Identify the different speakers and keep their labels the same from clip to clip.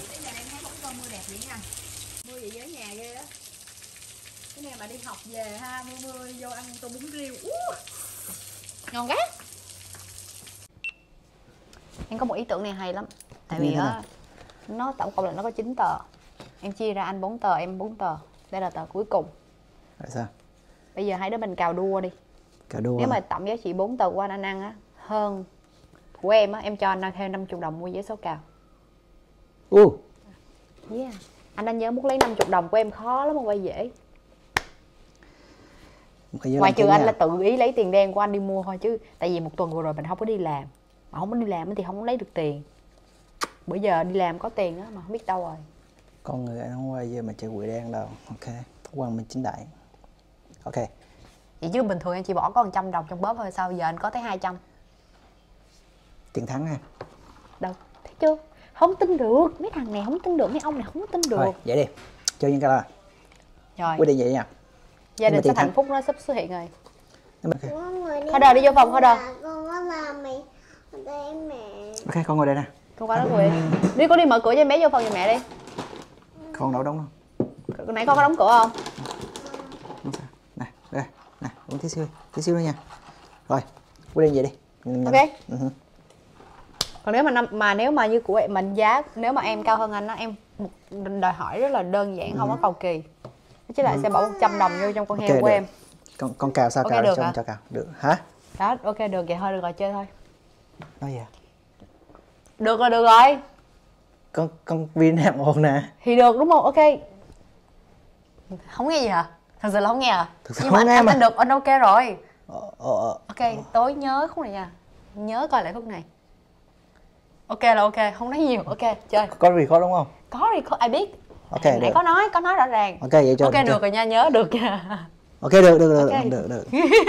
Speaker 1: Cái nhà em thấy bóng con mưa đẹp vậy nha. Mưa vậy với nhà ghê á. Cái này mà đi học về ha, mưa mưa vô ăn tô bún riêu. Ngon quá. Em có một ý tưởng này hay lắm. Tại vì á nó tổng cộng là nó có 9 tờ. Em chia ra anh 4 tờ, em 4 tờ. Đây là tờ cuối cùng.
Speaker 2: Tại sao?
Speaker 1: Bây giờ hai đứa mình cào đua đi.
Speaker 2: Cào đua.
Speaker 1: Nếu mà tổng giá trị 4 tờ của anh ăn á hơn của em á, em cho anh thêm 50 đồng mua vé số cào. Yeah. Anh đã nhớ muốn lấy 50 đồng của em khó lắm mà quay dễ. Ngoài trừ anh là tự ý lấy tiền đen của anh đi mua thôi, chứ tại vì một tuần vừa rồi mình không có đi làm. Mà không có đi làm thì không có lấy được tiền. Bữa giờ đi làm có tiền á mà không biết đâu rồi.
Speaker 2: Con người anh không quay giờ mà chơi quỷ đen đâu. Ok, quan mình chính đại. Ok.
Speaker 1: Vậy chứ bình thường anh chỉ bỏ có 100 đồng trong bóp thôi, sao giờ anh có tới 200?
Speaker 2: Tiền thắng ha.
Speaker 1: Đâu, thấy chưa? Không tin được, mấy thằng này không tin được, mấy ông này không tin được.
Speaker 2: Thôi, vậy đi. Chơi những cái đó.
Speaker 1: Rồi.
Speaker 2: Quyết định vậy nha.
Speaker 1: Gia đình sẽ hạnh phúc nó sắp xuất hiện rồi.
Speaker 2: Okay.
Speaker 1: Thôi đời đi vô phòng thôi đời.
Speaker 3: Con có làm mày đây mẹ.
Speaker 2: Ok, con ngồi đây nè.
Speaker 1: Con qua đó ngồi đi. Con đi mở cửa cho em bé vô phòng giùm mẹ đi.
Speaker 2: Con đâu đóng đâu.
Speaker 1: Nãy con có đóng cửa không?
Speaker 2: Không sao. Nè, đây. Nè, uống tí xíu nữa nha. Rồi, quyết định vậy đi.
Speaker 1: Ok. Còn nếu mà như của em mình giá, nếu mà em cao hơn anh đó, em đòi hỏi rất là đơn giản, không có cầu kỳ. Chứ lại sẽ bỏ 100 đồng vô trong con heo của em.
Speaker 2: Con cào sao?
Speaker 1: Okay,
Speaker 2: cào cho cào. Được hả?
Speaker 1: Đó, ok được vậy thôi, được rồi, chơi thôi.
Speaker 2: Nói gì à?
Speaker 1: Được rồi.
Speaker 2: Con Vin em ồn nè.
Speaker 1: Thì được đúng không? Ok. Không nghe gì hả? Thật sự là không nghe à?
Speaker 2: Thực sự
Speaker 1: nhưng mà anh được, anh ok rồi. Ok, tối nhớ khúc này nha. Nhớ coi lại khúc này. Ok là ok, không nói nhiều. Ok, chơi.
Speaker 2: Có record đúng không?
Speaker 1: Có record, ai biết.
Speaker 2: Ok,
Speaker 1: nãy
Speaker 2: được.
Speaker 1: có nói rõ ràng.
Speaker 2: Ok, vậy chơi.
Speaker 1: Ok, được rồi nha, nhớ được nha.
Speaker 2: Ok, được.
Speaker 1: Okay.
Speaker 2: Được.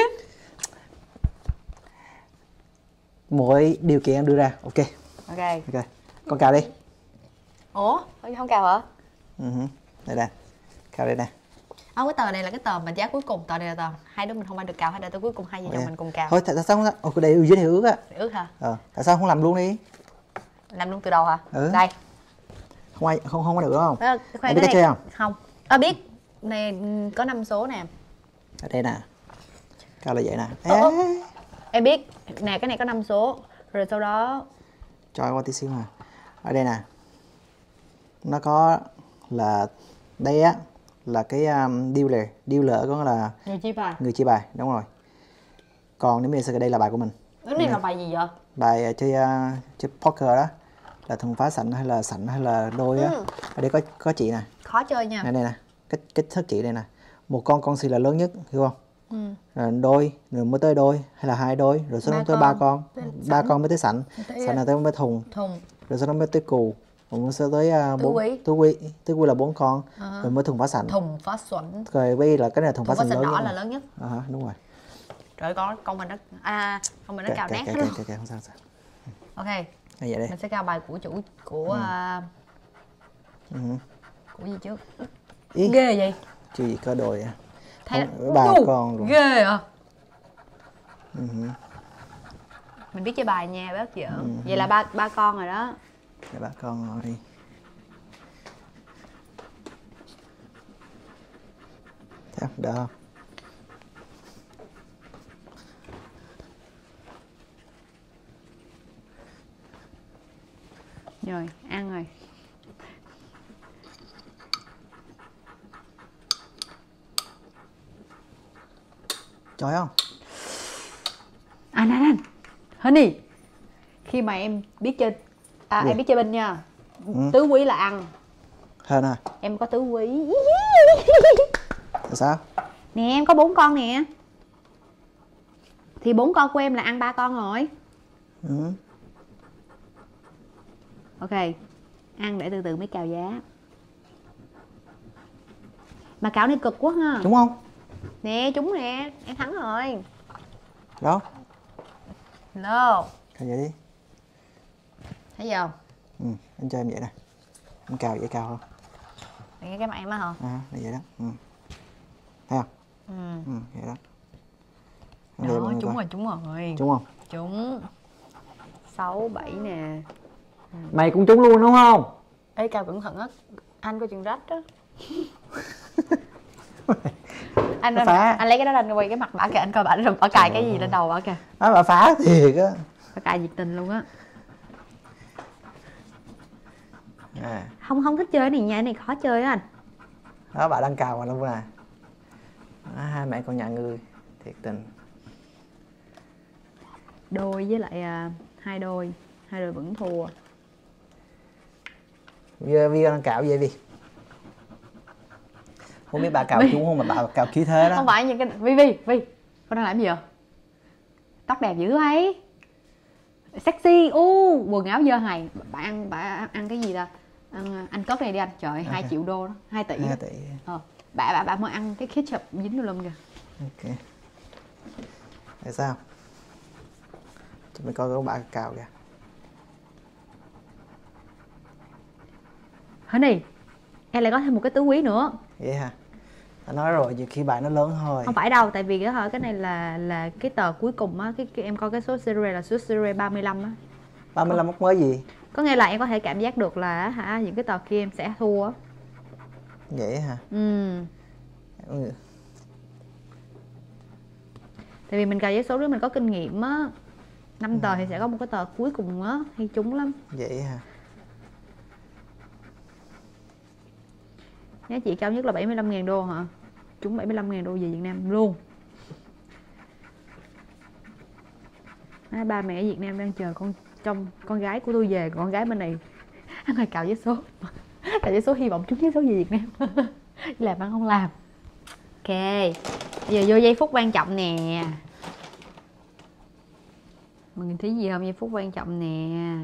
Speaker 2: Mỗi điều kiện em đưa ra. Ok. Con cào đi.
Speaker 1: Ủa, không cào hả?
Speaker 2: Đây nè. Cào đây nè.
Speaker 1: Cái tờ này là cái tờ mà giá cuối cùng. Tờ này là tờ hai đứa mình không ai được cào, hay là tờ cuối cùng hai vợ chồng mình cùng cào.
Speaker 2: Thôi tại sao không? Đây dưới này ướt á.
Speaker 1: Ướt hả?
Speaker 2: Tại sao không làm luôn đi?
Speaker 1: Làm luôn từ đầu hả? Đây.
Speaker 2: Không có được đúng không?
Speaker 1: Em
Speaker 2: biết cách chơi không?
Speaker 1: Không. Biết. Này có 5 số nè.
Speaker 2: Ở đây nè. Cào là vậy nè.
Speaker 1: Em biết. Nè, cái này có 5 số. Rồi sau đó
Speaker 2: cho qua tí xíu mà. Ở đây nè. Nó có là đây á là cái dealer có là người chia bài, đúng rồi. Còn nếu mình sẽ đây là bài của mình.
Speaker 1: Cái này là bài gì vậy?
Speaker 2: Bài chơi poker đó, là thuần phá sảnh hay là đôi á. Ở đây có chị nè.
Speaker 1: Khó chơi nha.
Speaker 2: Này nè, kích thước chị đây nè. Một con xì là lớn nhất, hiểu không? Rồi đôi, rồi mới tới đôi hay là 2 đôi, rồi sau đó tới 3 con. 3 con mới tới sảnh. Sảnh là tới mới thùng. Rồi sau đó mới tới cù. Rồi sẽ tới tứ quý là 4 con. Rồi mới thùng phá sảnh. Rồi bây là cái này thùng phá sảnh
Speaker 1: đỏ là lớn nhất.
Speaker 2: Đúng rồi.
Speaker 1: Rồi con mình nó cào nát hết luôn.
Speaker 2: Không sao.
Speaker 1: Ok.
Speaker 2: Vậy đi.
Speaker 1: Mình sẽ cào bài của chủ của gì trước? Ghê vậy?
Speaker 2: Chưa gì có đồi à.
Speaker 1: Thấy
Speaker 2: 3 con luôn.
Speaker 1: Ghê à. Mình biết chơi bài nha, bác giỡn. Vậy là ba con rồi đó.
Speaker 2: Để 3 con rồi đi. Thấy không? Được không?
Speaker 1: Rồi, ăn rồi.
Speaker 2: Trời không?
Speaker 1: Anh Honey, khi mà em biết chơi em biết chơi binh nha. Tứ quý là ăn.
Speaker 2: Hơn à?
Speaker 1: Em có tứ quý.
Speaker 2: Tại sao?
Speaker 1: Nè, em có 4 con nè. Thì 4 con của em là ăn 3 con rồi. Ok. Ăn để từ từ mới cào giá. Mà cào này cực quá ha.
Speaker 2: Đúng không?
Speaker 1: Nè, trúng nè. Em thắng rồi.
Speaker 2: Đó.
Speaker 1: No.
Speaker 2: Cào vậy đi.
Speaker 1: Thấy gì không?
Speaker 2: Anh cho em vậy nè. Em cào vậy cào không?
Speaker 1: Nghe cái mặt em á hả?
Speaker 2: Là vậy đó. Thấy không? Vậy đó.
Speaker 1: Đó, trúng rồi.
Speaker 2: Trúng không?
Speaker 1: Trúng. 6, 7 nè.
Speaker 2: Mày cũng trúng luôn đúng không?
Speaker 1: Ê cào cẩn thận á, anh có chừng rách á. Anh lấy cái đó lên quay cái mặt bả kìa, anh coi bả cài cái gì lên đầu bả kìa.
Speaker 2: Bà phá thiệt á.
Speaker 1: Bả cài nhiệt tình luôn á.
Speaker 2: À.
Speaker 1: Không thích chơi cái này nha, cái này khó chơi á anh.
Speaker 2: Đó bà đang cào mà luôn nè. Hai mẹ con nhà ngươi thiệt tình.
Speaker 1: Đôi với lại hai đôi vẫn thua.
Speaker 2: Vi đang cào vậy Vi? Không biết bà cào chú không mà bà cào khí thế đó.
Speaker 1: Không phải những cái Vi con đang làm gì vậy? Tóc đẹp dữ ấy, sexy, quần áo dơ hài. Bà ăn cái gì ta? Ăn cất này đi anh. Trời ơi, 2 triệu đô đó, 2 tỷ.
Speaker 2: 2 tỷ.
Speaker 1: Bà mới ăn cái ketchup dính vô lum kìa.
Speaker 2: Ok. Tại sao? Chúng mình coi các bạn cào kìa.
Speaker 1: Hả này, em lại có thêm một cái tứ quý nữa.
Speaker 2: Vậy hả? Đã nói rồi, nhiều khi bài nó lớn thôi.
Speaker 1: Không phải đâu, tại vì cái này là cái tờ cuối cùng á, cái em coi cái số series là số series 35 á.
Speaker 2: 35 mốc mới gì?
Speaker 1: Có nghĩa là em có thể cảm giác được là những cái tờ kia em sẽ thua á.
Speaker 2: Vậy hả?
Speaker 1: Tại vì mình cài giấy số đó mình có kinh nghiệm á. 5 tờ thì sẽ có một cái tờ cuối cùng á, hay trúng lắm.
Speaker 2: Vậy hả?
Speaker 1: Giá trị cao nhất là 75.000 đô hả? Trúng 75.000 đô về Việt Nam luôn. Ba mẹ ở Việt Nam đang chờ con gái của tôi về, con gái bên này ăn ngoài cào giấy số. Cào giấy số hy vọng trúng giấy số về Việt Nam. Làm ăn không làm. Ok, bây giờ vô giây phút quan trọng nè. Mọi người thấy gì không? Giây phút quan trọng nè.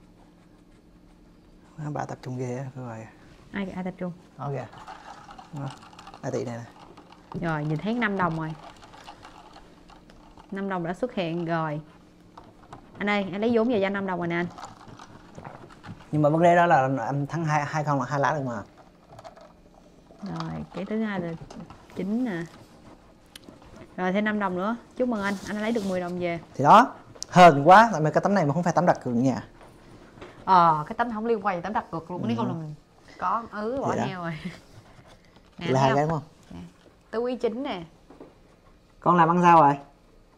Speaker 2: Bà tập trung ghê á, rồi.
Speaker 1: Ai tập trung?
Speaker 2: Đó kìa. 2 tỷ này nè.
Speaker 1: Rồi, nhìn thấy 5 đồng rồi. 5 đồng đã xuất hiện rồi. Anh ơi, anh lấy vốn về cho anh 5 đồng rồi nè anh.
Speaker 2: Nhưng mà vấn đề đó là em thắng hai con là 2 lá được mà.
Speaker 1: Rồi, cái thứ hai là 9 nè. Rồi thêm 5 đồng nữa. Chúc mừng anh đã lấy được 10 đồng về.
Speaker 2: Thì đó, hên quá, tại vì cái tấm này mà không phải tấm đặt cược nha.
Speaker 1: Cái tấm không liên quan gì tấm đặt cược luôn, nếu không là mình có bỏ heo rồi. Nè,
Speaker 2: là 2 cái đúng không?
Speaker 1: Nè. Tứ quý 9 nè.
Speaker 2: Con làm ăn sao rồi?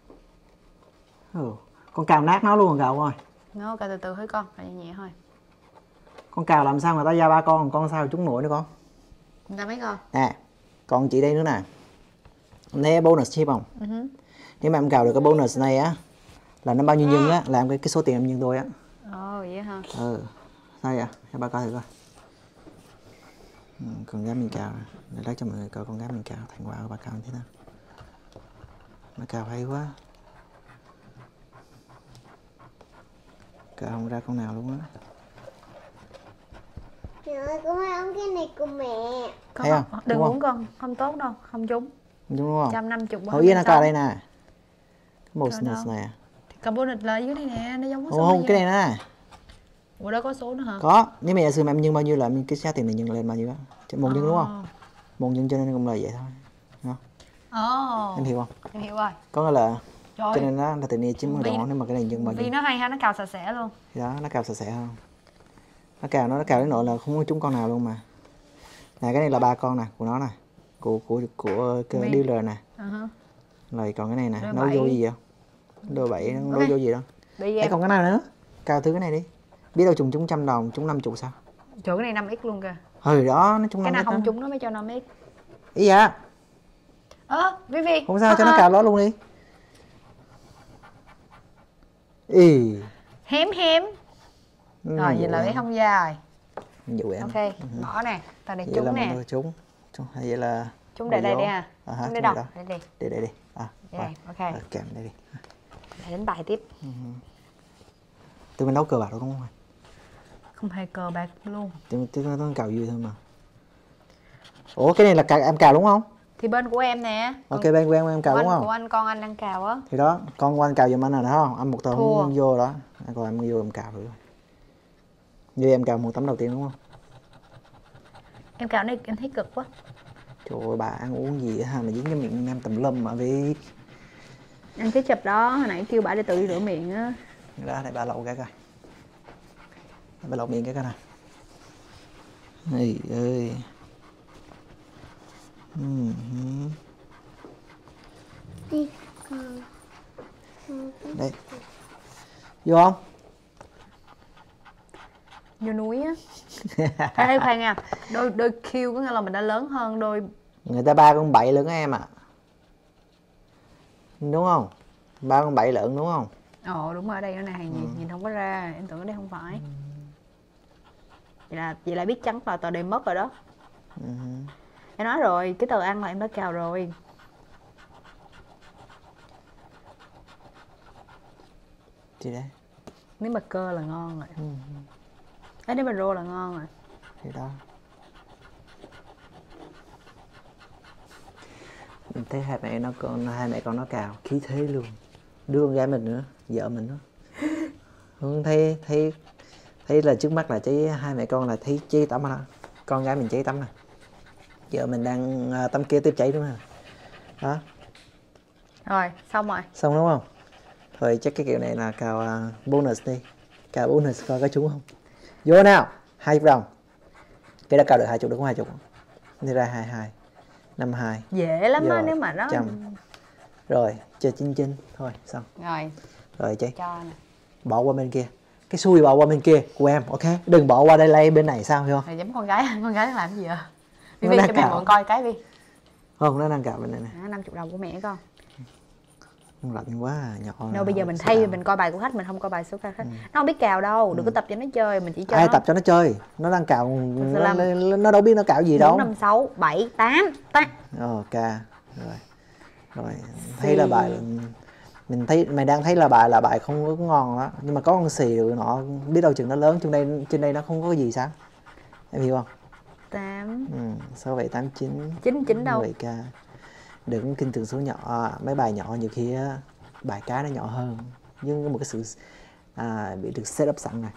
Speaker 2: Con cào nát nó luôn rồi cào ơi.
Speaker 1: Nó cào từ từ thôi con, cào nhẹ nhẹ thôi.
Speaker 2: Con cào làm sao người ta ra 3 con sao trúng nổi nữa con?
Speaker 1: Người ta mấy con?
Speaker 2: Nè, con chị đây nữa nè. Em thấy bonus chip không? Nếu mà em cào được cái bonus này á là nó bao nhiêu nhân á, làm cái số tiền em nhân đôi á.
Speaker 1: Vậy hả?
Speaker 2: Sao vậy? Cho ba coi thử coi. Con gái mình cào, để lấy cho mọi người coi con gái mình cào thành quả của ba cào như thế nào. Nó cào hay quá. Cào không ra con nào luôn á.
Speaker 3: Trời ơi, con ơi, ông cái này của mẹ.
Speaker 2: Thấy không?
Speaker 1: Đừng uống con, không tốt đâu, không trúng.
Speaker 2: Không trúng đúng không?
Speaker 1: 150.
Speaker 2: Hồi yên nó cào đây nè. Cái bonus này.
Speaker 1: Cầm bonus là dưới đây nè, nó giống có số.
Speaker 2: Không, cái này nè.
Speaker 1: Ủa đó có số nữa hả?
Speaker 2: Có, nếu mà giả sử mà em nhân bao nhiêu là cái giá tiền này nhân lên bao nhiêu á. Một nhân đúng không? Một nhân cho nên cũng là vậy thôi. Đúng không? Em hiểu không?
Speaker 1: Em hiểu rồi.
Speaker 2: Có nghĩa là
Speaker 1: Trời.
Speaker 2: cho nên nó là tiền này 90 đồng nếu mà cái này nhân bao nhiêu.
Speaker 1: Vì nó hay ha, nó cào sạch sẽ luôn.
Speaker 2: Thì đó, nó cào sạch sẽ không? Nó cào đến nỗi là không có trúng con nào luôn mà. Nè, cái này là 3 con nè, của nó nè. Của cái dealer nè. Rồi còn cái này nè, nó vô gì vậy? Đôi 7 nó vô gì đâu. Đấy còn cái nào nữa? Cào thứ cái này đi. Biết đâu trúng 100 đồng, trúng 50 sao?
Speaker 1: Trời, cái này 5x luôn kìa.
Speaker 2: Đó, nó trúng 5x.
Speaker 1: Cái nào không trúng nó mới cho 5x.
Speaker 2: Ý dạ.
Speaker 1: Vivi.
Speaker 2: Không sao, cho nó cào đó luôn đi.
Speaker 1: Hém. Rồi, vậy là biết không ra rồi.
Speaker 2: Dụ em.
Speaker 1: Ok, bỏ nè. Tao này trúng nè.
Speaker 2: Trúng. Vậy là
Speaker 1: Trúng để đây đi ha. Trúng để đâu? Đây đi.
Speaker 2: Đây.
Speaker 1: Đây, ok.
Speaker 2: Kèm đây đi.
Speaker 1: Để đánh bài tiếp.
Speaker 2: Tụi mình đấu cờ bạc đâu đúng không?
Speaker 1: Không hề cờ bạc luôn.
Speaker 2: Tụi nó cào vui thôi mà. Ủa cái này là em cào đúng không?
Speaker 1: Thì bên của em nè.
Speaker 2: Ok, bên của em cào đúng không?
Speaker 1: Của anh, con anh đang cào á.
Speaker 2: Thì đó, con của anh cào giùm anh rồi đó không? Anh một tờ không vô đó. Còn em vô em cào thử. Như em cào một tấm đầu tiên đúng không?
Speaker 1: Em cào này em thấy cực quá.
Speaker 2: Trời ơi, bà ăn uống gì hả mà dính cái miệng em tùm lum mà vì
Speaker 1: Ăn cái chụp đó, hồi nãy kêu bà để tự đi rửa miệng á.
Speaker 2: đó, đây bà lậu cái coi. Bà lậu miệng cái coi nè. Ây ơi.
Speaker 3: Đi con.
Speaker 2: Đây. Vô không?
Speaker 1: Vô núi á. Ê khoan nha, đôi Q có nghĩa là mình đã lớn hơn đôi.
Speaker 2: Người ta 3 con 7 lận em ạ. Đúng không? 3 con 7 lận đúng không?
Speaker 1: Ồ đúng rồi, ở đây nữa nè, hàng gì nhìn không có ra, em tưởng ở đây không phải. Vậy là biết chắn là tờ đề mất rồi đó. Em nói rồi, cái tờ ăn là em đã cào rồi.
Speaker 2: Gì đấy?
Speaker 1: Nếu mà cơ là ngon rồi. Nếu mà rô là ngon rồi.
Speaker 2: Thì đó. Mình thấy hai mẹ con nó cào khí thế luôn. Đứa con gái mình nữa, vợ mình nữa. Không thấy là trước mắt là hai mẹ con là thấy cháy tắm rồi đó. Con gái mình cháy tắm nè. Vợ mình đang tắm kia tiếp cháy đúng không? Đó.
Speaker 1: Rồi, xong rồi.
Speaker 2: Xong đúng không? Thôi chắc cái kiểu này là cào bonus đi. Cào bonus coi có trúng không. Vô nào, 20 đồng. Cái đã cào được 20 được không 20? Đi ra 22. 52.
Speaker 1: Dễ lắm á
Speaker 2: Rồi,
Speaker 1: nếu mà nó.
Speaker 2: Rồi, chơi chinh thôi xong. Rồi chơi.
Speaker 1: Cho nè.
Speaker 2: Bỏ qua bên kia. Cái xui bỏ qua bên kia của em, ok? Đừng bỏ qua đây lay bên này sao hiểu không?
Speaker 1: Này giống con gái nó làm gì vậy?
Speaker 2: Nó
Speaker 1: Vi
Speaker 2: đang
Speaker 1: cho mẹ
Speaker 2: cào.
Speaker 1: mượn coi cái Vi.
Speaker 2: Không, nó đang cào bên này nè.
Speaker 1: 50 đồng của mẹ con.
Speaker 2: Không lạnh quá à, nhỏ.
Speaker 1: Đâu bây giờ mình thay mình coi bài của khách, mình không coi bài số khách. Nó không biết cào đâu, đừng có tập cho nó chơi, mình chỉ chơi.
Speaker 2: Ai tập cho nó chơi? Nó đang cào, nó đâu biết nó cào gì đâu.
Speaker 1: 4, 5, 6, 7, 8.
Speaker 2: Ok. Rồi. Thấy là bài mày đang thấy là bài không có ngon đó, nhưng mà có con xì rồi nọ, biết đâu chừng nó lớn trên đây nó không có gì sao? Em hiểu không?
Speaker 1: 8.
Speaker 2: 6 7 8 9.
Speaker 1: 9 đâu?
Speaker 2: 10k. Đừng kinh thường số nhỏ, mấy bài nhỏ nhiều khi á, bài cái nó nhỏ hơn, nhưng một cái sự bị được set up sẵn này.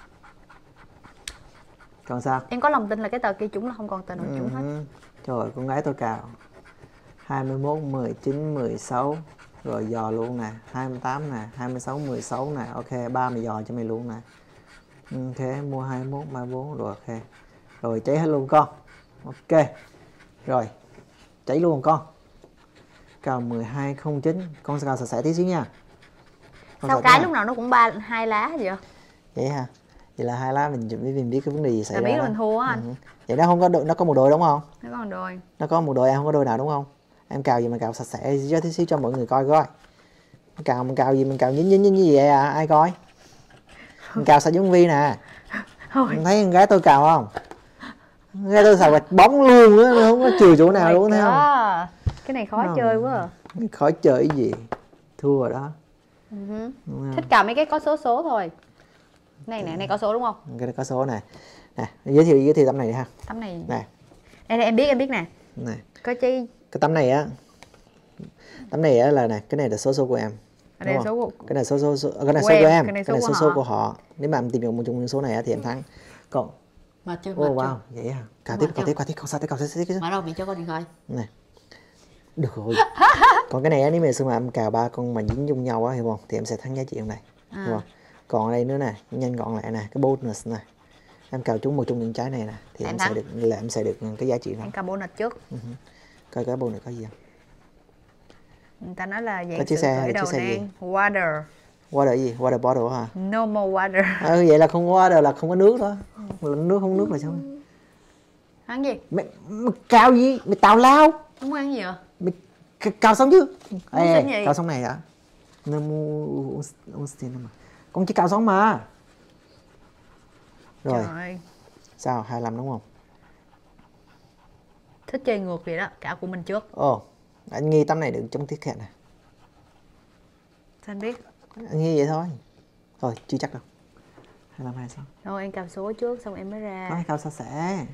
Speaker 2: Còn sao?
Speaker 1: Em có lòng tin là cái tờ kia chúng là không còn tờ nào chúng hết.
Speaker 2: Trời ơi, con gái tôi cào 21, 19, 16. Rồi dò luôn nè, 28 nè, 26, 16 nè. Ok, 30 dò cho mày luôn nè. Ok, mua 21, 34 rồi ok. Rồi cháy hết luôn con. Ok. Rồi, cháy luôn con. Cào 1209, con sẽ cào sạch sẽ tí xíu nha.
Speaker 1: Sao cái lúc nào nó cũng 2 lá vậy?
Speaker 2: Vậy hả? Vậy là 2 lá mình biết cái vấn đề gì xảy ra.
Speaker 1: Biết là mình thua á anh.
Speaker 2: Vậy nó không có nó có một đôi đúng không?
Speaker 1: Nó có một đôi.
Speaker 2: Nó có một đôi, em không có đôi nào đúng không? Em cào gì mà cào sạch sẽ cho tí xíu cho mọi người coi coi. Mình cào gì mình cào nhín như vậy à? Ai coi? Mình cào sạch giống Vi nè. Em thấy con gái tôi cào không? Con gái tôi xào gạch bóng luôn á, nó không có chừa chỗ nào luôn thấy không?
Speaker 1: Cái này khó chơi quá à.
Speaker 2: Khó chơi cái gì? Thua rồi đó.
Speaker 1: Thích cào mấy cái có số thôi. Này có số đúng không?
Speaker 2: Cái này có số này. Nè, giới thiệu tấm này đi ha.
Speaker 1: Tấm này.
Speaker 2: Nè.
Speaker 1: Đây em biết nè.
Speaker 2: Này.
Speaker 1: Có chi.
Speaker 2: Cái tấm này á. Tấm này á là nè, cái này là số của em.
Speaker 1: Cái này số của
Speaker 2: cái này số của em, cái này số của họ. Nếu mà em tìm được một trong những số này thì em thắng. Còn
Speaker 1: mà chưa
Speaker 2: wow, vậy hả? Cào tiếp, con sao tiếp.
Speaker 1: Mà đâu bị cho con điện thoại.
Speaker 2: Này. Được rồi. Còn cái này á, nếu mà em cào 3 con mà dính chung nhau á, hiểu không? Thì em sẽ thắng giá trị hôm nay. Hiểu không? Còn ở đây nữa nè, nhanh gọn lại nè, cái bonus này. Em cào trúng một trong những trái này nè thì em sẽ được cái giá trị đó.
Speaker 1: Em cào bonus trước.
Speaker 2: Coi cái bonus có gì không?
Speaker 1: Người ta nói là dạng
Speaker 2: chiếc xe
Speaker 1: gì? Water.
Speaker 2: Water gì? Water bottle hả?
Speaker 1: No more water.
Speaker 2: Vậy là không có water là không có nước đó. Nước không nước là sao?
Speaker 1: Ăn gì?
Speaker 2: Mày cào gì? Mày tào lao.
Speaker 1: Không muốn ăn gì à?
Speaker 2: Mày cào xong chứ?
Speaker 1: Gì?
Speaker 2: Cào xong này hả? No more mà. Con chỉ cào xong mà. Rồi.
Speaker 1: Trời.
Speaker 2: Sao? 25 đúng không?
Speaker 1: Thích chơi ngược vậy đó, cả của mình trước.
Speaker 2: Anh nghi tấm này được trong tiết hẹn nè.
Speaker 1: Sao anh biết?
Speaker 2: Anh nghi vậy thôi. Thôi, chưa chắc đâu. 25, 26.
Speaker 1: Thôi em cào số trước xong em mới ra.
Speaker 2: Có cào sạch sẽ.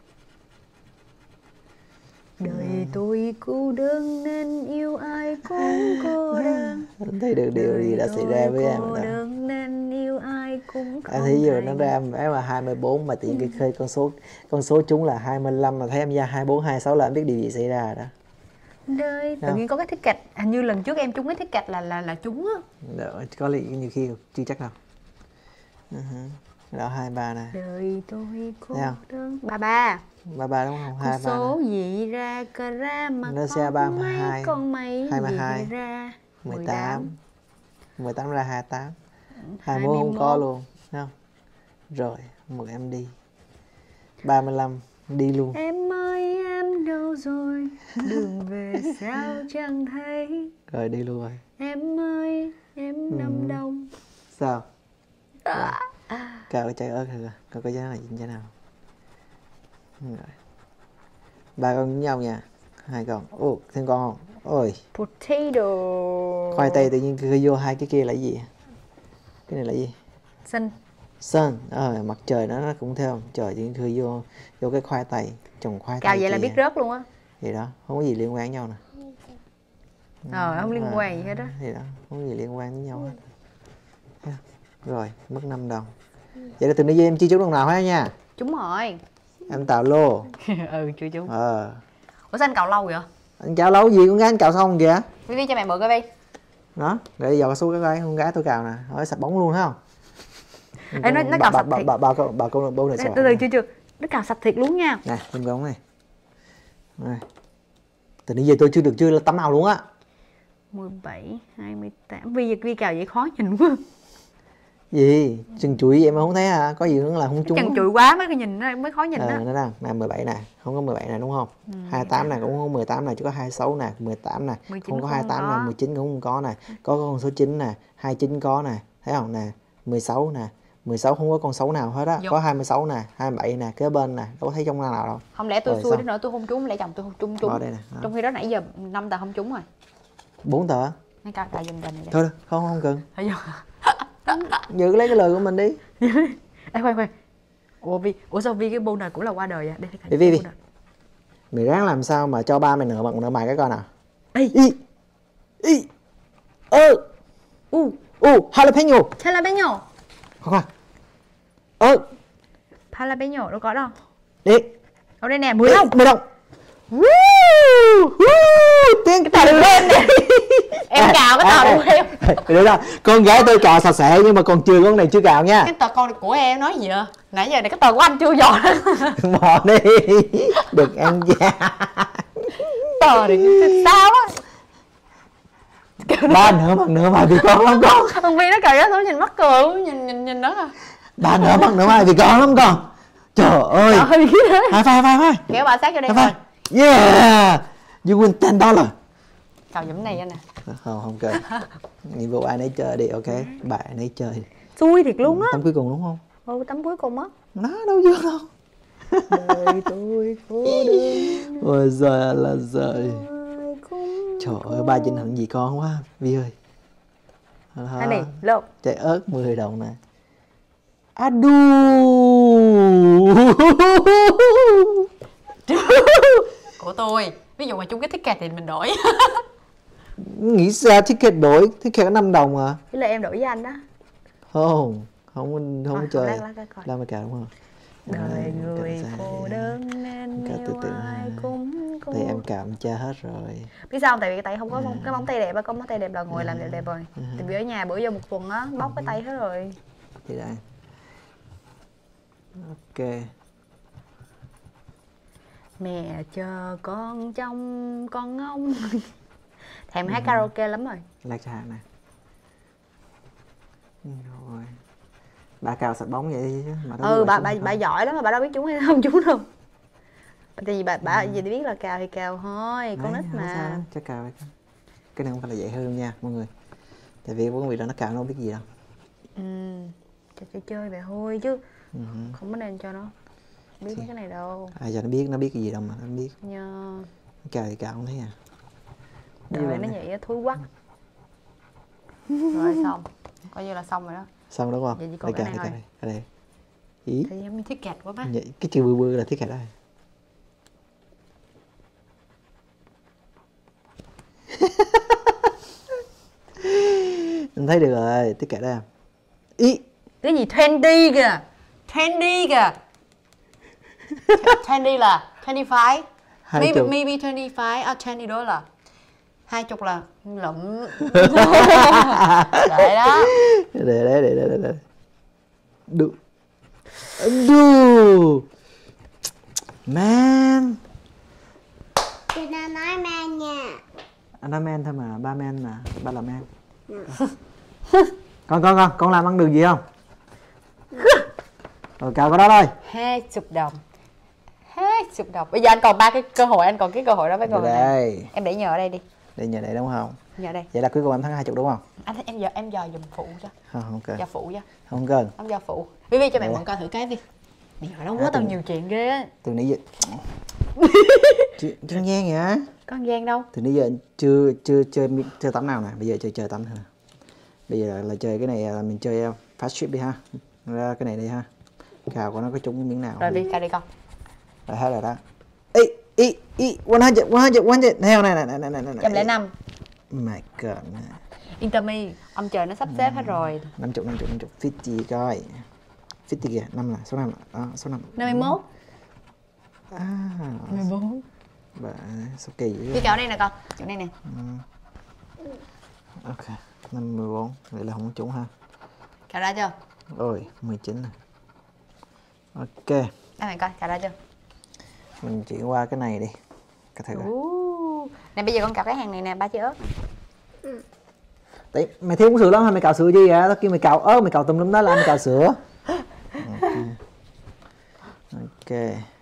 Speaker 1: Đời tôi cô đơn nên yêu ai cũng cô đơn.
Speaker 2: Anh thấy được điều gì đã xảy ra với em rồi đó.
Speaker 1: Cô đơn nên yêu ai cũng không.
Speaker 2: Em thấy vừa nó ra em là 24 mà tiện cái khơi con số trúng là 25 mà thấy em ra 24 26 là em biết điều gì xảy ra rồi đó.
Speaker 1: Đời tự nhiên có cái thiết kạch, hình như lần trước em trúng cái thiết kạch là trúng á.
Speaker 2: Có lý nhiều khi chưa chắc đâu. Đó 23 nè.
Speaker 1: Đời tôi cô
Speaker 2: Thấy không?
Speaker 1: đơn. 33.
Speaker 2: 33 đúng không?
Speaker 1: Con
Speaker 2: 23
Speaker 1: số
Speaker 2: nè.
Speaker 1: gì ra cờ ra mà
Speaker 2: Nó sẽ
Speaker 1: có
Speaker 2: 32,
Speaker 1: mấy con mây
Speaker 2: 22,
Speaker 1: gì ra
Speaker 2: 18. 18 ra 28. 21 không có
Speaker 1: 21.
Speaker 2: luôn, thấy không? Rồi, mời em đi. 35 đi luôn.
Speaker 1: Em ơi em đâu rồi, đường về sao chẳng thấy.
Speaker 2: Rồi đi luôn rồi.
Speaker 1: Em ơi em nằm đông.
Speaker 2: Sao? Rồi. Cao cái trái ớt rồi. Coi cái trái này dính trái nào. Rồi. 3 con với nhau nha. 2 con. Ồ, thêm con không? Ôi.
Speaker 1: Potato.
Speaker 2: Khoai tây tự nhiên cứ vô hai cái kia là cái gì? Cái này là gì?
Speaker 1: Xanh.
Speaker 2: Sun. Mặt trời nó cũng theo trời tự nhiên cứ vô cái khoai tây, trồng khoai
Speaker 1: Cao
Speaker 2: tây.
Speaker 1: vậy là biết rớt luôn á.
Speaker 2: Thì đó, không có gì liên quan nhau nè.
Speaker 1: Không liên quan gì hết á.
Speaker 2: Thì đó, không có gì liên quan với nhau hết. Rồi, mất 5 đồng. Vậy là từ nãy giờ em chưa trúng đồng nào hết nha.
Speaker 1: Trúng rồi.
Speaker 2: Em tạo lô.
Speaker 1: Chưa trúng.
Speaker 2: Ờ.
Speaker 1: Ủa sao anh cào lâu vậy?
Speaker 2: Anh cào lâu gì con gái anh cào xong kìa.
Speaker 1: Vi cho mẹ mượn cái Vi.
Speaker 2: Đó, để dò xuống cái gái con gái tôi cào nè. Hỏi sạch bóng luôn thấy không?
Speaker 1: Ê, nó cào sạch thiệt.
Speaker 2: Bà con bố này sao?
Speaker 1: Từ chưa. Nó cào sạch thiệt luôn nha.
Speaker 2: Nè, thêm con này. Này. Từ nãy giờ tôi chưa được là tấm nào luôn á.
Speaker 1: 17, 28. Vi cào vậy khó nhìn quá.
Speaker 2: Gì? Chừng chuỗi em không thấy à? Có gì nữa là không trúng.
Speaker 1: Chừng chuỗi quá mới nhìn nó mới khó nhìn đó.
Speaker 2: Nó đang nè 17 nè, không có 17 nè đúng không? 28 nè cũng không có 18 nè, chỉ có 26 nè, 18 nè, không có 28 nè, 19 cũng không có nè. Có con số 9 nè, 29 có nè, thấy không nè, 16 nè. 16 không có con số nào hết á, có 26 nè, 27 nè, kế bên nè, đâu có thấy trong nào đâu.
Speaker 1: Không lẽ tôi xui đến nữa tôi không trúng, lẽ chồng tôi không trúng.
Speaker 2: Ở đây nè.
Speaker 1: Trong khi đó nãy giờ 5 tờ không trúng rồi.
Speaker 2: 4 tờ.
Speaker 1: Mấy cào giùm tình này.
Speaker 2: Thôi không cần.
Speaker 1: Thấy chưa?
Speaker 2: Giữ lấy cái lời của mình đi.
Speaker 1: Ê khoan. Ủa sao Vi cái bu này cũng là qua đời vậy? Đây
Speaker 2: Vi. Mày ráng làm sao mà cho ba mày nợ mày cái coi nào. Jalapeno.
Speaker 1: Jalapeno.
Speaker 2: Khoan.
Speaker 1: Jalapeno đâu có đâu.
Speaker 2: Đi.
Speaker 1: Ở đây nè, 10 đồng.
Speaker 2: 10 đồng. Tiếng cái tờ lên đi.
Speaker 1: Em cào cái tờ của em.
Speaker 2: Được rồi, con gái tôi cào sạch sẽ nhưng mà còn chưa con này chưa cào nha.
Speaker 1: Cái tờ con của em nói gì vậy? Nãy giờ này cái tờ của anh chưa dò.
Speaker 2: Bỏ đi. Đừng ăn da.
Speaker 1: Tờ này sao á?
Speaker 2: Ba nữa mà vì con lắm con.
Speaker 1: Con Vi nó cào giá số nhìn mắc cười luôn, nhìn đó à.
Speaker 2: Ba nữa mà vì con lắm con. Trời ơi. Hai.
Speaker 1: Kéo bà sát vô đây rồi.
Speaker 2: Yeah. You win $10.
Speaker 1: Cào giùm này nè.
Speaker 2: Không cần. Nhiệm vụ ai nấy chơi đi, ok. Bạn nấy chơi.
Speaker 1: Xui thiệt luôn á.
Speaker 2: Tấm cuối cùng đúng không?
Speaker 1: Tấm cuối cùng á.
Speaker 2: Nó đâu vô đâu.
Speaker 1: Đời tôi cô đơn.
Speaker 2: Ôi giời là giời. Trời ơi, ba Vinh hận gì con quá Vi ơi.
Speaker 1: Anh này, lộn.
Speaker 2: Trái ớt 10 đồng nè. Adu.
Speaker 1: Của tôi. Ví dụ mà chung cái ticket thì mình đổi.
Speaker 2: Nghĩ sao ticket đổi, ticket có 5 đồng à?
Speaker 1: Thế là em đổi với anh đó.
Speaker 2: Không chơi. La mày cà đúng không?
Speaker 1: Đời người cô đơn nên yêu ai cũng cô.
Speaker 2: Thì em cạo cha hết rồi.
Speaker 1: Biết sao không? Tại vì cái tay không có cái móng tay đẹp á, có móng tay đẹp là ngồi làm đẹp rồi. Thì vì ở nhà bữa giờ một tuần á, bóc cái tay hết rồi.
Speaker 2: Thì đây. Ok.
Speaker 1: Mẹ chờ con trong con ngông. Thèm hát karaoke lắm rồi.
Speaker 2: Lạc cho nè. Rồi. Bà cào sạch bóng vậy chứ mà
Speaker 1: bà giỏi lắm mà bà đâu biết trúng hay không trúng đâu. Tại vì bà gì biết là cào thì cào thôi, con nít mà.
Speaker 2: Chắc cào cái này không phải là dạy hơn nha mọi người. Tại vì con vị đó nó cào nó không biết gì đâu.
Speaker 1: Chơi vậy thôi chứ. Không có nên cho nó biết mấy cái này đâu.
Speaker 2: Ai cho nó biết cái gì đâu mà nó biết.
Speaker 1: Nhờ.
Speaker 2: Cào thì cào không thấy à.
Speaker 1: Đời nó vậy thúi quắc. Rồi xong. Coi như là xong rồi đó.
Speaker 2: Xong đúng không?
Speaker 1: Vậy chỉ còn cái này thôi.
Speaker 2: Ở đây. Ý.
Speaker 1: Thì em thiết kẹt quá má.
Speaker 2: Cái chữ bư là thiết kẹt đây. Anh thấy được rồi, thiết kẹt đây. Ý.
Speaker 1: Cái gì trendy kìa. Trendy kìa. Trendy là 25. Maybe 25 $20. 20 là lụm. Để đó.
Speaker 2: Để. Được. Đù. Man.
Speaker 3: Chị đang nói man nha.
Speaker 2: Anh nói man thôi mà, ba man mà, ba là man. Con làm ăn được gì không? Rồi cào cái đó thôi.
Speaker 1: 20 đồng. 20 đồng. Bây giờ anh còn 3 cái cơ hội, anh còn cái cơ hội đó với cơ hội này.
Speaker 2: Đây.
Speaker 1: Em để nhờ ở đây đi.
Speaker 2: Để nhờ đây đúng không?
Speaker 1: Nhờ đây.
Speaker 2: Vậy là cuối cùng em thắng 20 đúng không?
Speaker 1: Em giờ dùm phụ cho.
Speaker 2: Không cần.
Speaker 1: Giờ phụ cho.
Speaker 2: Không cần.
Speaker 1: Em giờ phụ. Vi cho mẹ mượn coi thử cái đi. Mày hỏi nó quá tao nhiều chuyện ghê á.
Speaker 2: Từ nãy giờ Trương Giang vậy?
Speaker 1: Con Giang đâu?
Speaker 2: Từ nãy giờ chưa tắm nào nè, bây giờ chơi tắm thôi. Bây giờ là chơi cái này là mình chơi fast trip đi ha. Ra cái này đi ha. Cào của nó có trúng miếng nào.
Speaker 1: Rồi đi, cào đi con.
Speaker 2: Rồi hết rồi đó. Ê, 100 theo này.
Speaker 1: 105.
Speaker 2: My god.
Speaker 1: Inter me, ông trời nó sắp xếp hết rồi.
Speaker 2: 50 50 coi. 50 kìa, 5 là số 5 đó, số 5.
Speaker 1: 51.
Speaker 2: 14. Bà số kỳ dữ.
Speaker 1: Cái cào đây nè con, chỗ này nè.
Speaker 2: Ok, 54, vậy là không có trúng ha.
Speaker 1: Cào ra chưa?
Speaker 2: Ôi, 19 nè. Ok.
Speaker 1: Đây mày coi, cào ra chưa?
Speaker 2: Mình chuyển qua cái này đi. Cái thử coi.
Speaker 1: Nè bây giờ con cào cái hàng này nè, ba trái ớt.
Speaker 2: Đấy, mày thiếu uống sữa lắm hay mày cào sữa gì vậy? Tao kêu mày cào ớt, mày cào tùm lum đó là mày cào sữa. Ok.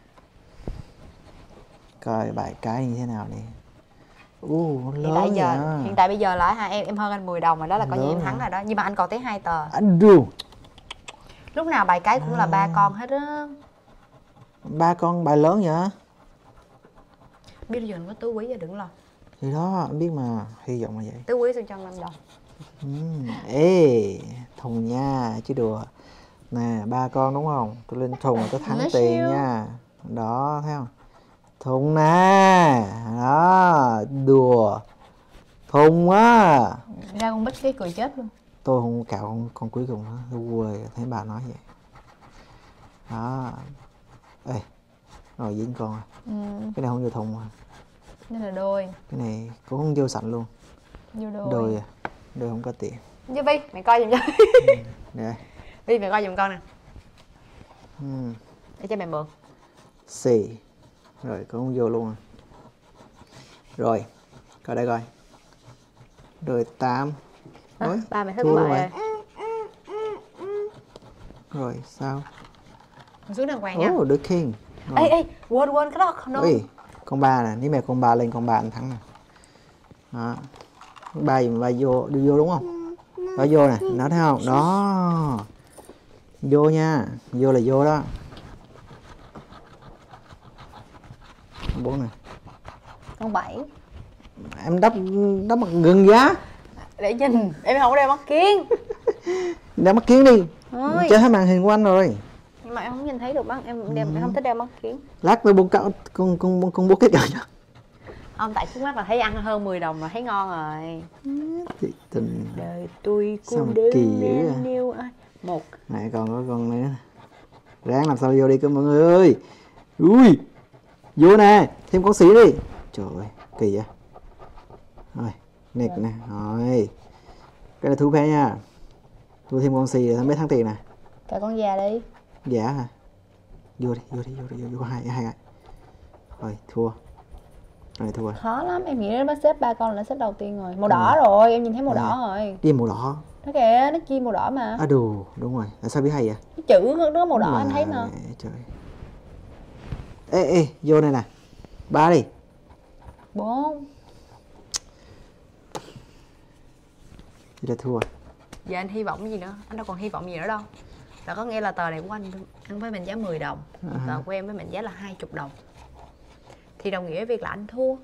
Speaker 2: Coi bài cái như thế nào đi. Lớn
Speaker 1: Hiện tại bây giờ là em hơn anh 10 đồng rồi đó, là coi như em thắng rồi đó. Nhưng mà anh còn tới 2 tờ.
Speaker 2: Anh đù.
Speaker 1: Lúc nào bài cái cũng là 3 con hết á.
Speaker 2: 3 con bài lớn vậy?
Speaker 1: Biết giờ nó có tứ quý rồi, đừng lo.
Speaker 2: Thì đó, anh biết mà, hy vọng là vậy.
Speaker 1: Tứ quý xong cho 5 đồng.
Speaker 2: Ê, thùng nha, chứ đùa. Nè, 3 con đúng không? Tôi lên thùng là tôi thắng tiền nha. Đó, thấy không? Thùng nè. Đó, đùa. Thùng á.
Speaker 1: Ra con bích cái cười chết luôn.
Speaker 2: Tôi không cạo con cuối cùng đó. Tôi quê, thấy bà nói vậy. Đó. Ê, rồi dính con rồi. Cái này không vô thùng à.
Speaker 1: Đây là đôi.
Speaker 2: Cái này cũng không vô sẵn luôn.
Speaker 1: Vô đôi.
Speaker 2: Đôi à. Đôi không có tiền.
Speaker 1: Với Vi, mày coi giùm cho.
Speaker 2: Đây.
Speaker 1: Vi, mày coi giùm con nè.
Speaker 2: Ừ.
Speaker 1: Để cho mày mượn.
Speaker 2: Xì. Rồi cũng không vô luôn à. Rồi. Coi đây coi. Rồi 8. Ôi,
Speaker 1: Ba mày thất
Speaker 2: thua
Speaker 1: bại
Speaker 2: luôn
Speaker 1: rồi.
Speaker 2: Rồi sao?
Speaker 1: Con xuống đàng hoàng nha.
Speaker 2: The King.
Speaker 1: Ê, quên cái đó không đâu.
Speaker 2: Ui, con 3 nè, nếu mẹ con 3 lên con 3 anh thắng nè. Đó. 3 gì mà 3 vô, đi vô đúng không? 3 vô nè, nó thấy không? Đó. Vô nha, vô là vô đó. 4 nè.
Speaker 1: Con 7.
Speaker 2: Em đắp mặt gừng giá.
Speaker 1: Để nhìn, em không có đeo mắt kiến.
Speaker 2: Đeo mắt kiến đi.
Speaker 1: Thôi.
Speaker 2: Chơi hết màn hình của anh rồi.
Speaker 1: Nhưng mà em không nhìn thấy được mắt, em không thích đeo mắt kiến.
Speaker 2: Lát tôi buông con bút cái cỡ cho.
Speaker 1: Ông tại trước mắt là thấy ăn hơn 10 đồng là thấy ngon rồi.
Speaker 2: Chị tình.
Speaker 1: Đời tôi
Speaker 2: Sao
Speaker 1: cô
Speaker 2: mà
Speaker 1: đơn
Speaker 2: kỳ dữ
Speaker 1: nên
Speaker 2: à?
Speaker 1: yêu ai. Một.
Speaker 2: Này còn có con nữa. Ráng làm sao vô đi cơ mọi người ơi. Ui. Vô nè, thêm con xỉ đi. Trời ơi, kỳ vậy. Rồi, nè nè, rồi. Cái này thú phê nha. Tôi thêm con xì rồi mới thắng tiền nè.
Speaker 1: Cả con già đi.
Speaker 2: Dạ hả? Vô hai. Rồi, thua. Rồi thua.
Speaker 1: Khó lắm, em nghĩ nó xếp 3 con là xếp đầu tiên rồi. Màu đỏ rồi, em nhìn thấy màu đỏ rồi.
Speaker 2: Đi màu đỏ.
Speaker 1: Nó kìa, nó chia màu đỏ mà.
Speaker 2: À đồ, đúng rồi. Tại sao biết hay vậy?
Speaker 1: Cái chữ nó màu đỏ anh thấy mà.
Speaker 2: Trời. Ê, vô này nè. 3 đi.
Speaker 1: 4.
Speaker 2: Vậy là thua.
Speaker 1: Giờ anh hy vọng gì nữa? Anh đâu còn hy vọng gì nữa đâu. Là có nghĩa là tờ này của anh với mình giá 10 đồng. Tờ của em với mình giá là 20 đồng. Thì đồng nghĩa với việc là anh thua.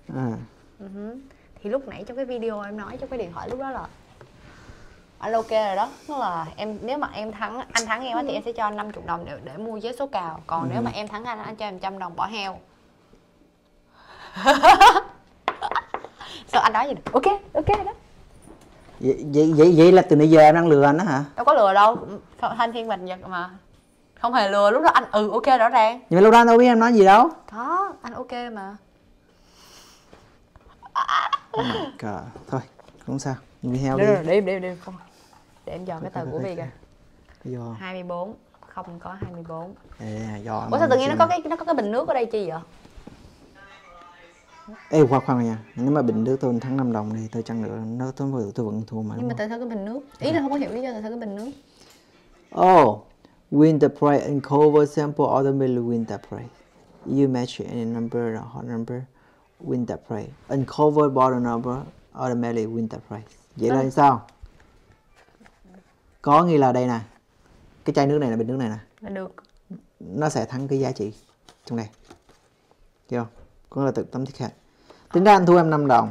Speaker 1: Thì lúc nãy trong cái video em nói trong cái điện thoại lúc đó là anh ok rồi đó. Tức là nếu mà anh thắng em thì em sẽ cho anh 50 đồng để mua vé số cào. Còn nếu mà em thắng anh cho em 100 đồng bỏ heo. Sao anh nói gì được? Ok đó.
Speaker 2: Vậy là từ nãy giờ em đang lừa anh đó hả?
Speaker 1: Đâu có lừa đâu, Thanh Thiên Bạch Nhật mà. Không hề lừa, lúc đó anh ok rõ ràng.
Speaker 2: Nhưng mà lúc đó anh đâu biết em nói gì đâu.
Speaker 1: Có, anh ok mà.
Speaker 2: Thôi, không sao. Đi theo
Speaker 1: Để
Speaker 2: đi.
Speaker 1: không. Để em dò cái tờ của Vi kìa. 24. không có 24.
Speaker 2: Do
Speaker 1: Ủa sao tự nhiên nó có cái bình nước ở đây chi vậy?
Speaker 2: Ê khoan nha, nếu mà bình nước tôi thắng 5 đồng thì tôi chăng nữa tôi vẫn thua mà.
Speaker 1: Nhưng mà tại sao cái bình nước? Ý là không có hiểu lý do tại sao cái bình nước.
Speaker 2: Oh, win the prize and cover sample automatically win the prize. You match any number or hot number, win the prize. Uncovered bottle number automatically win the prize. Vậy là sao? Có nghĩa là đây nè, cái chai nước này là bình nước này nè.
Speaker 1: Là được.
Speaker 2: Nó sẽ thắng cái giá trị trong này. Hiểu không? Có là tự tấm thiết khác. Tính ra anh thua em 5 đồng.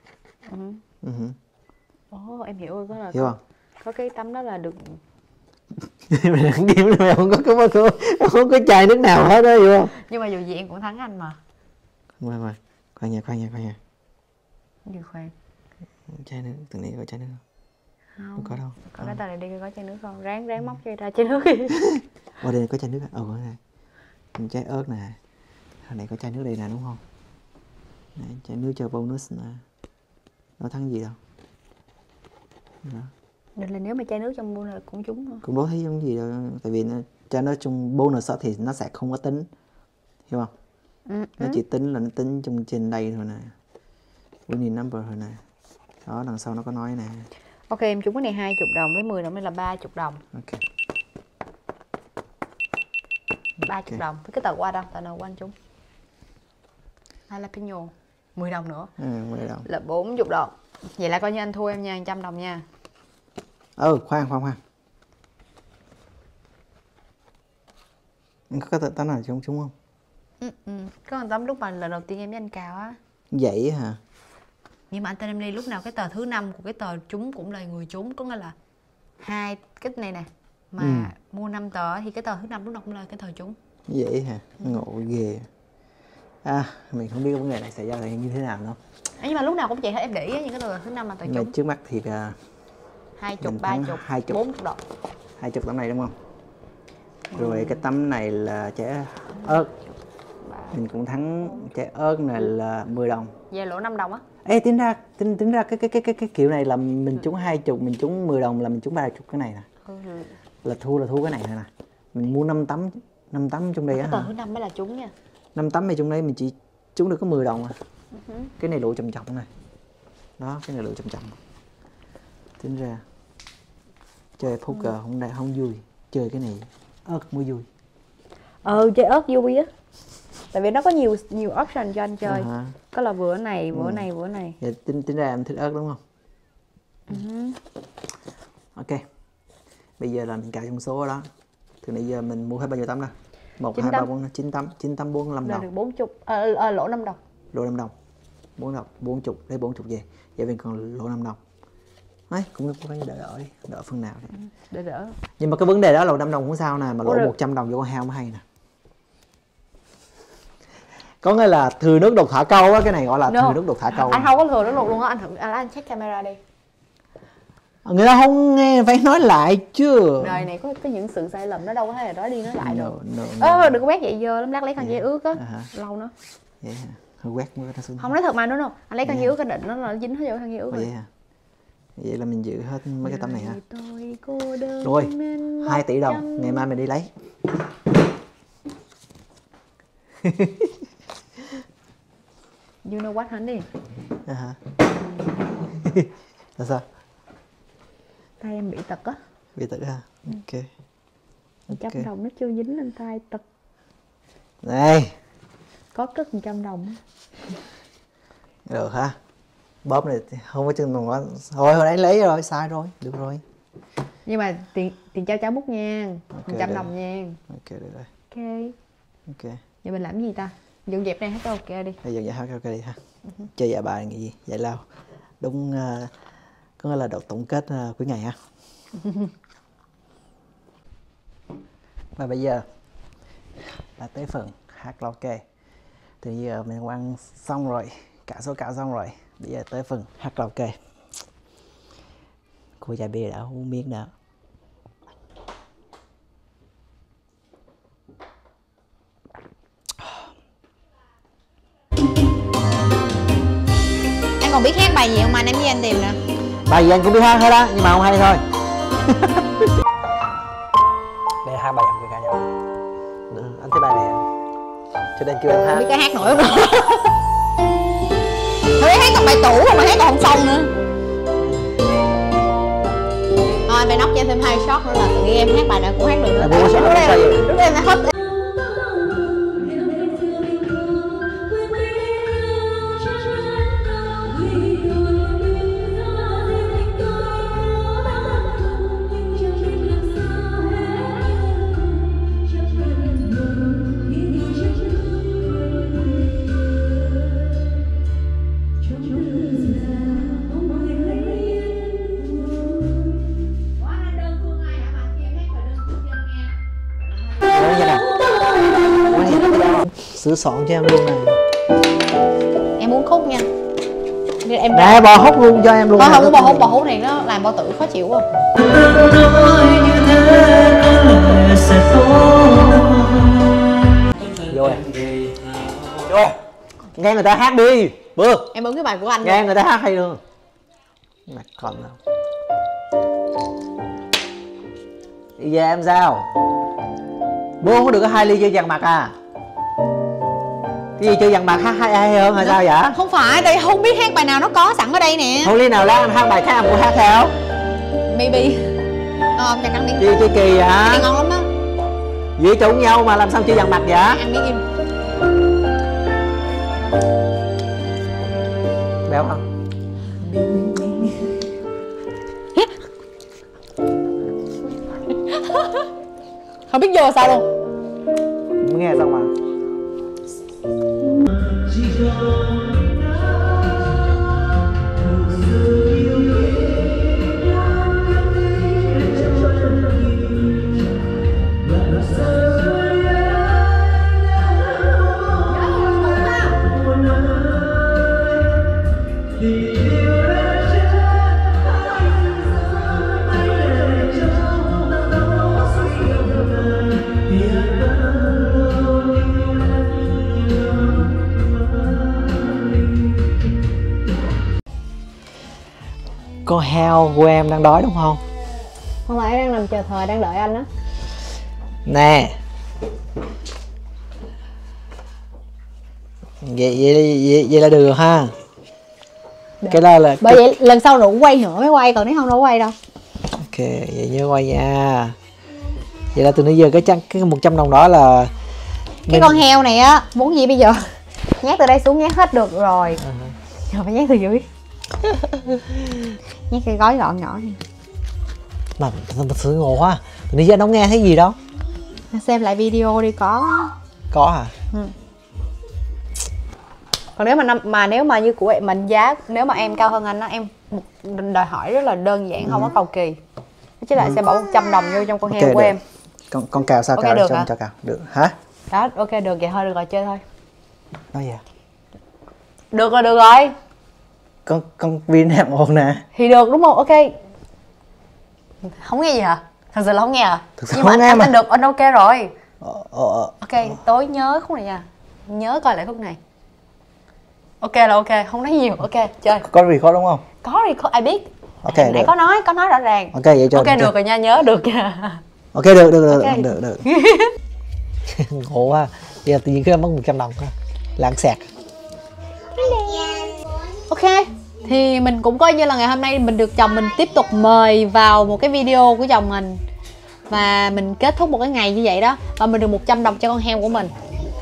Speaker 1: Ồ, em hiểu rồi, có là
Speaker 2: hiểu không?
Speaker 1: Có cái tấm đó là được.
Speaker 2: Mày không có chai nước nào hết đó, hiểu không?
Speaker 1: Nhưng mà dù gì em cũng thắng anh mà.
Speaker 2: Khoan nha.
Speaker 1: Gì khoan?
Speaker 2: Chai nước, từng này có chai nước không? Không có đâu.
Speaker 1: Có cái tờ này đi có chai nước không? Ráng móc cho ra chai nước đi.
Speaker 2: Ở đây có chai nước. Có này. Chai ớt nè. Hồi này có chai nước đây nè đúng không? Này, chai nước cho bonus nè. Nó thắng gì đâu. Đó.
Speaker 1: Nên là nếu mà chai nước trong bonus cũng trúng hả?
Speaker 2: Cũng đâu thấy giống gì đâu. Tại vì chai nước trong bonus thì nó sẽ không có tính. Hiểu không? Nó chỉ tính là nó tính trong trên đây thôi nè. Winning number thôi nè. Đó, đằng sau nó có nói nè.
Speaker 1: Ok, em trúng cái này 20 đồng với 10 đồng đây là 30 đồng.
Speaker 2: Ok.
Speaker 1: 30 đồng. Cái tờ qua đâu? Tờ nào qua anh trúng? Jalapeno. 10 đồng nữa.
Speaker 2: 10 đồng.
Speaker 1: Là 40 đồng. Vậy là coi như anh thua em nha, 100 đồng nha.
Speaker 2: Khoan. Có cái tấm nào trúng không?
Speaker 1: Có một tấm lúc mà lần đầu tiên em với anh cào á.
Speaker 2: Vậy hả?
Speaker 1: Nhưng mà anh tên em đi lúc nào cái tờ thứ 5 của cái tờ trúng cũng là người trúng. Có nghĩa là hai cái này nè. Mà mua 5 tờ thì cái tờ thứ 5 lúc nào cũng là cái tờ trúng.
Speaker 2: Vậy hả? Ngộ ghê. Mình không biết cái vấn đề này xảy ra là như thế nào đâu.
Speaker 1: Nhưng mà lúc nào cũng vậy hết, em để ý những cái tờ thứ 5 là tờ trúng.
Speaker 2: Trước mắt thì
Speaker 1: 20, 30, 40 đồng.
Speaker 2: 20 tấm này đúng không? Rồi cái tấm này là trái ớt. Mình cũng thắng trái ớt này là 10 đồng.
Speaker 1: Về lỗ 5 đồng á.
Speaker 2: Ê, tính ra cái kiểu này là mình trúng 20, mình trúng 10 đồng là mình trúng 30 cái này nè. Là thua cái này nè. Mình mua 5 tấm trong đây á.
Speaker 1: Cái tờ thứ 5 mới là trúng nha.
Speaker 2: 5 tấm này trong đây mình chỉ trúng được có 10 đồng à. Cái này lụa chậm này. Đó, cái này lụa chậm. Tính ra chơi poker không vui, chơi cái này ớt mới vui.
Speaker 1: Chơi ớt vui á. Tại vì nó có nhiều option cho anh chơi. Có là bữa này.
Speaker 2: Vậy tính ra em thích ớt đúng không? Ok. Bây giờ là mình cài trong số đó. Từ nãy giờ mình mua hết bao nhiêu tấm đó? 1, 2, 3, 4, 9 tấm. 9 tấm 45 đồng.
Speaker 1: Được 40. Lỗ 5 đồng.
Speaker 2: Lỗ 5 đồng. 4 đồng, 40, lấy 40 về. Vậy mình còn lỗ 5 đồng. Đấy, cũng có cái đỡ đi, đỡ phần nào đấy.
Speaker 1: Đỡ.
Speaker 2: Nhưng mà cái vấn đề đó là 5 đồng cũng sao nè, mà lỗ 100 đồng vô con heo mới hay nè. Có nghĩa là thừa nước đục thả câu á, cái này gọi là thừa nước đục thả câu.
Speaker 1: Anh không có thừa nước đục luôn á, anh check camera đi.
Speaker 2: Người ta không nghe, phải nói lại chứ.
Speaker 1: Đời này có những sự sai lầm, nó đâu có thể nói đi nói lại được.
Speaker 2: Đừng
Speaker 1: có quét vậy dơ lắm, lát lấy khăn giấy ướt á, lâu nữa.
Speaker 2: Vậy hả? Hơi quét mới ta xuống.
Speaker 1: Không nói thật mà đúng không? Anh lấy khăn giấy ướt cái định nó dính hết vô khăn giấy ướt rồi.
Speaker 2: Vậy hả? Vậy là mình giữ hết mấy cái tấm này hả? Rồi, 2 tỷ đồng, ngày mai mình đi lấy.
Speaker 1: You know what honey?
Speaker 2: Hả? Là sao?
Speaker 1: Tay em bị tật á.
Speaker 2: Bị tật hả? Ok.
Speaker 1: 100 đồng nó chưa dính lên tay tật.
Speaker 2: Này.
Speaker 1: Có cất 100 đồng.
Speaker 2: Được hả? Bóp này không có chân đồng quá. Thôi hồi nãy lấy rồi, sai rồi, được rồi.
Speaker 1: Nhưng mà tiền trao cháu bút nha. 100 đồng nha.
Speaker 2: Ok, được rồi. Ok.
Speaker 1: Vậy mình làm gì ta? Dọn dẹp này hết ok đi.
Speaker 2: Dọn dẹp hết ok đi ha. Chơi dạ bài nghĩ gì? Giải lao. Đúng có nghĩa là đợt tổng kết cuối ngày ha. Và bây giờ là tới phần hát karaoke. Thì giờ mình ăn xong rồi, cả số cả xong rồi. Bây giờ tới phần hát karaoke. Cô chai bia đã uống miếng đã.
Speaker 1: Anh còn biết hát bài gì không mà anh em với anh tìm nè.
Speaker 2: Bài gì anh cũng biết hát hết á, nhưng mà không hay thôi. Đây là hai bài giọng cho nên kêu em hát.
Speaker 1: Biết cái hát nổi không? Thôi hát còn bài tủ mà hát còn không xong nữa. Thôi mày nóc cho em thêm 2 shot nữa là tự nhiên em hát bài nào cũng hát được nữa. Lúc em đã hết.
Speaker 2: Sửa soạn cho em luôn này.
Speaker 1: Em muốn khúc nha. Em
Speaker 2: nè bò hút luôn cho em luôn.
Speaker 1: Thôi không có bò hút này nó làm bao tử khó chịu quá.
Speaker 2: Vô em. Vô. Nghe người ta hát đi. Bữa.
Speaker 1: Em bấm cái bài của anh.
Speaker 2: Nghe người ta hát hay luôn. Mặt con nào. Đi về em sao? Bố không có được có 2 ly chơi dằn mặt à? Cái gì chơi dằn mặt hát hay hơn hay sao vậy?
Speaker 1: Không phải, đây không biết hát bài nào nó có sẵn ở đây nè.
Speaker 2: Không ly nào lát anh hát bài khác em cũng hát theo.
Speaker 1: Maybe. Chặt ăn đi.
Speaker 2: Chơi kỳ vậy?
Speaker 1: Cái này ngon lắm đó.
Speaker 2: Dễ trộn nhau mà làm sao chơi dằn mặt vậy?
Speaker 1: Ăn đi im.
Speaker 2: Béo không?
Speaker 1: Không biết vô sao luôn.
Speaker 2: Mới nghe xong mà. Con heo của em đang đói đúng không?
Speaker 1: Không phải, đang nằm chờ thời, đang đợi anh á.
Speaker 2: Nè. Vậy là được ha. Được. Cái đó là
Speaker 1: bởi vậy lần sau đủ quay nữa mới quay, còn nếu không đâu quay đâu.
Speaker 2: Ok, vậy nhớ quay nha. Vậy là từ nãy giờ cái 100 đồng đó là
Speaker 1: cái con heo này á, muốn gì bây giờ? Nhét từ đây xuống nhét hết được rồi. Rồi phải nhét từ dưới. Nhét cái gói gọn nhỏ này.
Speaker 2: Mà sự ngộ quá. Từ nãy giờ nó không nghe thấy gì đâu.
Speaker 1: Xem lại video đi có.
Speaker 2: Có hả?
Speaker 1: Ừ. Còn nếu mà như của em mình giá, nếu mà em cao hơn anh á, em đòi hỏi rất là đơn giản, không có cầu kỳ. Chứ lại sẽ bỏ 100 đồng vô trong con heo của
Speaker 2: được.
Speaker 1: em.
Speaker 2: Con cào sao
Speaker 1: okay,
Speaker 2: cào
Speaker 1: được
Speaker 2: cho cào. Được hả?
Speaker 1: Đó, ok được vậy thôi, được rồi, chơi thôi.
Speaker 2: Nói gì?
Speaker 1: Được rồi.
Speaker 2: Con Vin em ồn nè.
Speaker 1: Thì được đúng không? Ok. Không nghe gì hả? Thật sự là không nghe hả?
Speaker 2: Nhưng mà
Speaker 1: anh tin được, anh ok rồi.
Speaker 2: Ok,
Speaker 1: tối nhớ khúc này nha. Nhớ coi lại khúc này. Ok là ok, không nói nhiều, ok, chơi.
Speaker 2: Có record đúng không?
Speaker 1: Có record, ai biết.
Speaker 2: Ok,
Speaker 1: nãy có nói rõ ràng.
Speaker 2: Ok vậy chơi.
Speaker 1: Ok được rồi nha, nhớ được nha.
Speaker 2: Ok được. Ngộ quá. Bây giờ tự nhiên cứ mất 100 đồng thôi. Lãng xẹt.
Speaker 1: Ok, thì mình cũng coi như là ngày hôm nay mình được chồng mình tiếp tục mời vào một cái video của chồng mình. Và mình kết thúc một cái ngày như vậy đó. Và mình được 100 đồng cho con heo của mình.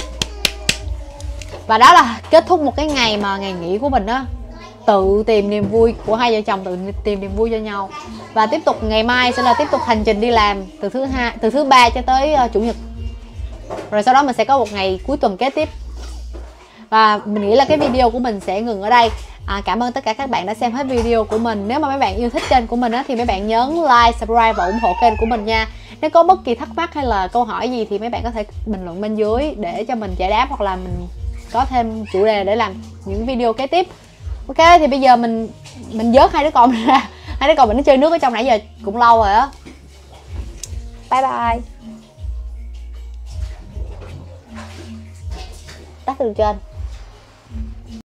Speaker 1: Và đó là kết thúc một cái ngày mà ngày nghỉ của mình đó. Tự tìm niềm vui của hai vợ chồng, tự tìm niềm vui cho nhau. Và tiếp tục ngày mai sẽ là tiếp tục hành trình đi làm từ thứ ba cho tới chủ nhật. Rồi sau đó mình sẽ có một ngày cuối tuần kế tiếp. Và mình nghĩ là cái video của mình sẽ ngừng ở đây. Cảm ơn tất cả các bạn đã xem hết video của mình. Nếu mà mấy bạn yêu thích kênh của mình á, thì mấy bạn nhấn like, subscribe và ủng hộ kênh của mình nha. Nếu có bất kỳ thắc mắc hay là câu hỏi gì thì mấy bạn có thể bình luận bên dưới để cho mình giải đáp, hoặc là mình có thêm chủ đề để làm những video kế tiếp. Ok, thì bây giờ mình vớt hai đứa con ra. Hai đứa con mình nó chơi nước ở trong nãy giờ cũng lâu rồi á. Bye bye. Tắt từ trên.